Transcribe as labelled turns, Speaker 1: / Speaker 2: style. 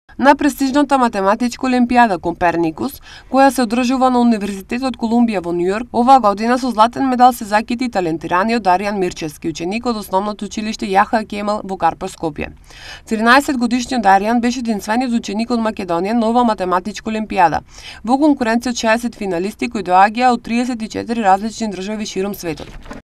Speaker 1: На престижната математичка олимпијада Комперникус, која се одржува на Универзитетот Колумбија во Њујорк, оваа година со златен медал се закити талентираниот Даријан Мирчевски, ученик од основното училиште Јаха Кемал во Карпа, Скопје. 13-годишниот Даријан беше единствениот ученик од Македонија на оваа математичка олимпијада, во конкуренција од 60 финалисти кои доаѓаа од 34 различни држави широм светот.